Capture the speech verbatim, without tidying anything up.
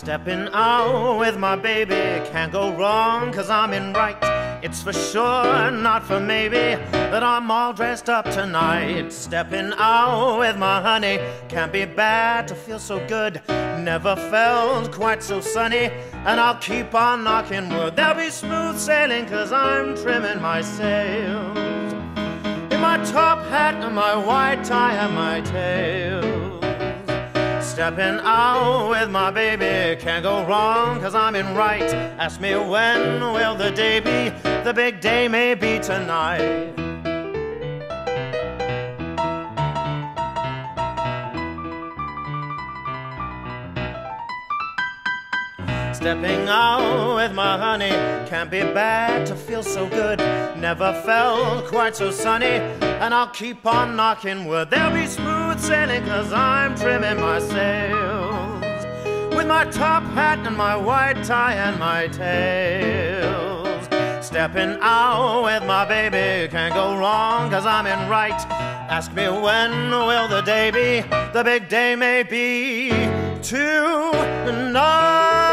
Stepping out with my baby, can't go wrong, cause I'm in right. It's for sure, not for maybe, that I'm all dressed up tonight. Stepping out with my honey, can't be bad to feel so good. Never felt quite so sunny, and I'll keep on knocking wood. There'll be smooth sailing, cause I'm trimming my sails, in my top hat and my white tie and my tails. Stepping out with my baby, can't go wrong, cause I'm in right. Ask me when will the day be, the big day may be tonight. Stepping out with my honey, can't be bad to feel so good. Never felt quite so sunny, and I'll keep on knocking wood. There'll be smooth sailing, cause I'm trimming my sails, with my top hat and my white tie and my tails. Stepping out with my baby, can't go wrong, cause I'm in right. Ask me when will the day be, the big day may be tonight.